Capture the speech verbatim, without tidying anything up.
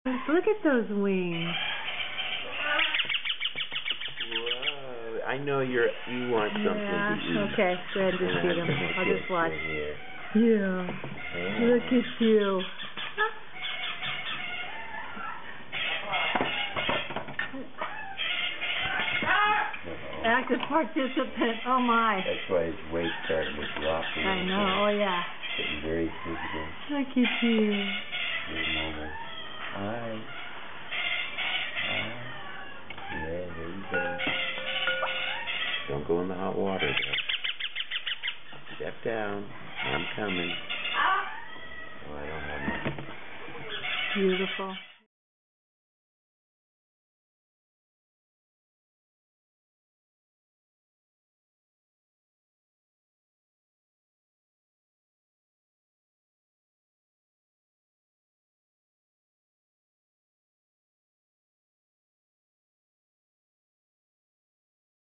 Look at those wings. Whoa. I know you're, you want something Yeah. to eat. Okay, go ahead and just feed them. I'll just watch. Yeah. Yeah. Look at you. Active participant. Oh my. That's why his weight started to drop a little I know. Oh yeah. Getting very physical. Look at you. Good moment. Hi. Hi. Yeah, there you go. Don't go in the hot water, though. Step down. I'm coming. Oh, I don't have much. Beautiful.